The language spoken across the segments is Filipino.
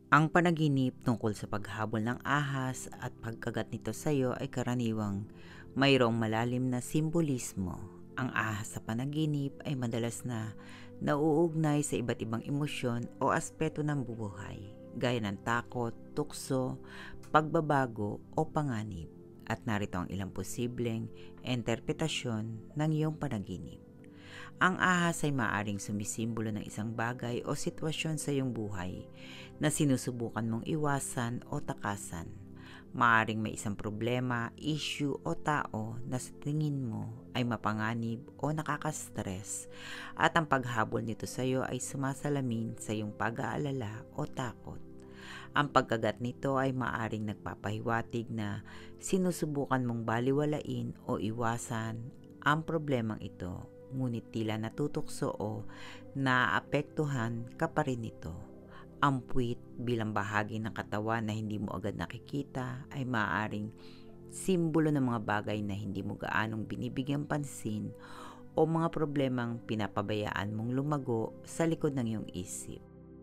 Ang panaginip tungkol sa paghabol ng ahas at pagkagat nito sa iyo ay karaniwang mayroong malalim na simbolismo. Ang ahas sa panaginip ay madalas na nauugnay sa iba't ibang emosyon o aspeto ng buhay, gaya ng takot, tukso, pagbabago o panganib. At narito ang ilang posibleng interpretasyon ng iyong panaginip. Ang ahas ay maaaring sumisimbolo ng isang bagay o sitwasyon sa iyong buhay na sinusubukan mong iwasan o takasan. Maaaring may isang problema, issue o tao na sa tingin mo ay mapanganib o nakaka-stress, at ang paghabol nito sa iyo ay sumasalamin sa iyong pag-aalala o takot. Ang pagkagat nito ay maaaring nagpapahiwatig na sinusubukan mong baliwalain o iwasan ang problemang ito, ngunit tila natutukso o naapektuhan ka pa rin nito. Ang puwit bilang bahagi ng katawan na hindi mo agad nakikita ay maaaring simbolo ng mga bagay na hindi mo gaanong binibigyang pansin o mga problemang pinapabayaan mong lumago sa likod ng iyong isip.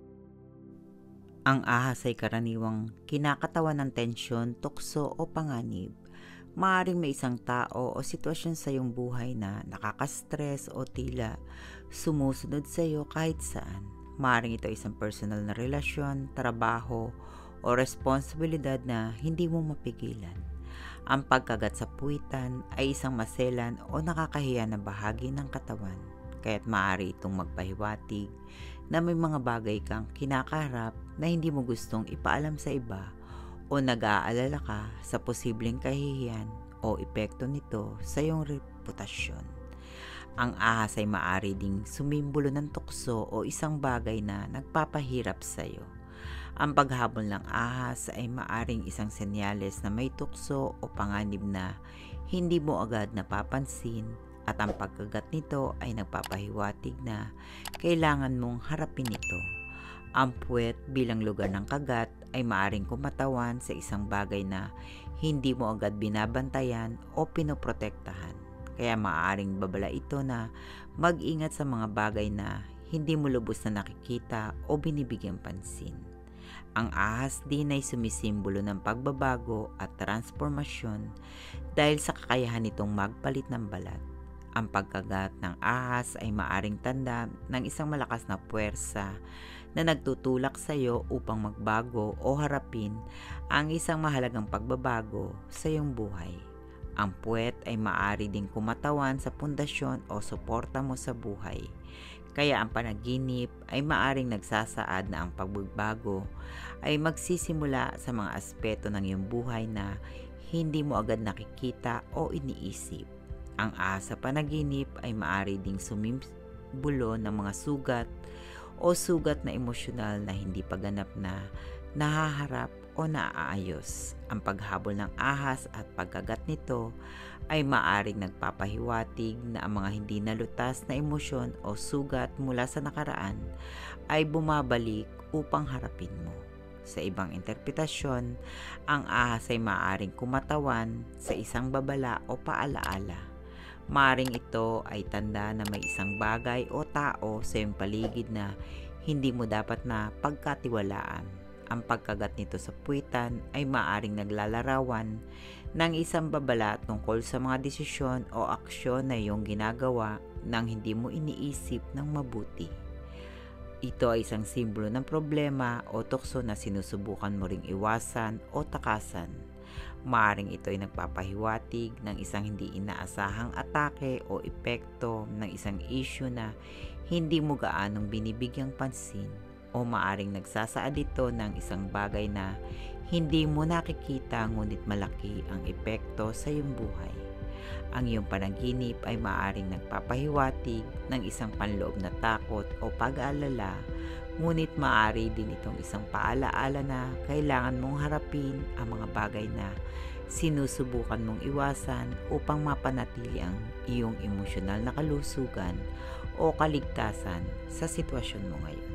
Ang ahas ay karaniwang kinakatawan ng tensyon, tukso o panganib. Maaaring may isang tao o sitwasyon sa iyong buhay na nakaka-stress o tila sumusunod sa iyo kahit saan. Maaaring ito ay isang personal na relasyon, trabaho o responsibilidad na hindi mo mapigilan. Ang pagkagat sa puwitan ay isang maselan o nakakahiya na bahagi ng katawan, kaya't maaari itong magpahiwatig na may mga bagay kang kinakaharap na hindi mo gustong ipaalam sa iba, o nag-aalala ka sa posibleng kahihiyan o epekto nito sa iyong reputasyon. Ang ahas ay maaari ding sumimbolo ng tukso o isang bagay na nagpapahirap sa iyo. Ang paghabol ng ahas ay maaring isang senyales na may tukso o panganib na hindi mo agad napapansin, at ang pagkagat nito ay nagpapahiwatig na kailangan mong harapin ito. Ang puwet bilang lugar ng kagat ay maaring kumatawan sa isang bagay na hindi mo agad binabantayan o pinoprotektahan. Kaya maaaring babala ito na mag-ingat sa mga bagay na hindi mo lubos na nakikita o binibigyang pansin. Ang ahas din ay sumisimbolo ng pagbabago at transformasyon dahil sa kakayahan nitong magpalit ng balat. Ang pagkagat ng ahas ay maaring tanda ng isang malakas na puwersa na nagtutulak sa iyo upang magbago o harapin ang isang mahalagang pagbabago sa iyong buhay. Ang puwet ay maaari ding kumatawan sa pundasyon o suporta mo sa buhay. Kaya ang panaginip ay maaring nagsasaad na ang pagbabago ay magsisimula sa mga aspeto ng iyong buhay na hindi mo agad nakikita o iniisip. Ang ahas sa panaginip ay maaari ding sumimbolo ng mga sugat o sugat na emosyonal na hindi pa ganap na nahaharap o naaayos. Ang paghabol ng ahas at pagkagat nito ay maaring nagpapahiwatig na ang mga hindi nalutas na emosyon o sugat mula sa nakaraan ay bumabalik upang harapin mo. Sa ibang interpretasyon, ang ahas ay maaring kumatawan sa isang babala o paalaala. Maaring ito ay tanda na may isang bagay o tao sa iyong paligid na hindi mo dapat na pagkatiwalaan. Ang pagkagat nito sa puwitan ay maaring naglalarawan ng isang babala tungkol sa mga desisyon o aksyon na iyong ginagawa nang hindi mo iniisip ng mabuti. Ito ay isang simbolo ng problema o tukso na sinusubukan mo ring iwasan o takasan. Maaring ito ay nagpapahiwatig ng isang hindi inaasahang atake o epekto ng isang issue na hindi mo gaanong binibigyang pansin, o maaring nagsasaad ito ng isang bagay na hindi mo nakikita ngunit malaki ang epekto sa iyong buhay. Ang iyong panaginip ay maaring nagpapahiwatig ng isang panloob na takot o pag-aalala, ngunit maaari din itong isang paalaala na kailangan mong harapin ang mga bagay na sinusubukan mong iwasan upang mapanatili ang iyong emosyonal na kalusugan o kaligtasan sa sitwasyon mo ngayon.